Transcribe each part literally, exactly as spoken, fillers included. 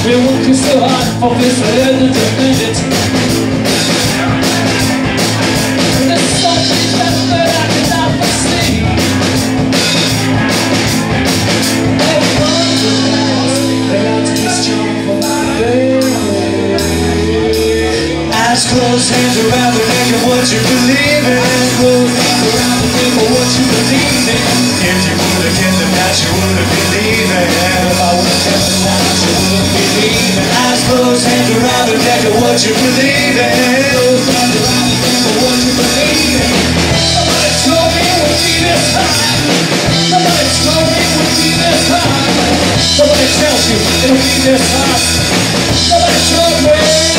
We're working so hard for this and independent. There's something that I cannot foresee. Everyone's around, they got to be strong for my baby. Eyes closed, hands around the neck of what you believe in. Eyes closed, hands around the neck of what you believe in. If you would've kept them out, you would've believed it. If I would've kept them out, you would've believed it. Eyes closed, hands around the neck of what you believe in. Closed, hands around the neck of what you believe in. Somebody told me it would be this high. Somebody told me it would be this high. Somebody tells you it would be this high. Somebody told me.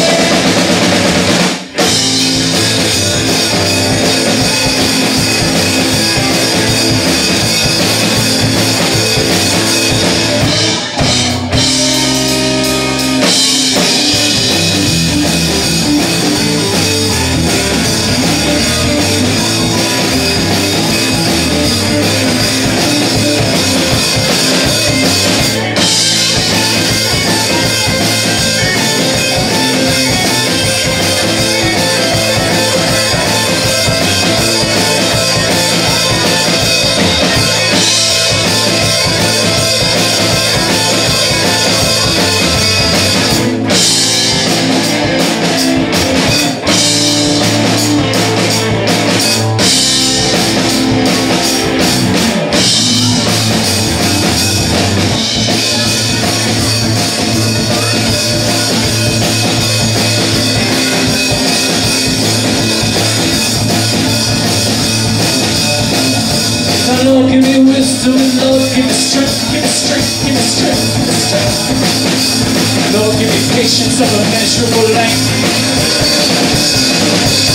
Lord, give me wisdom, Lord, give me strength, give me strength, give me strength, give me strength. Lord, give me patience of immeasurable length.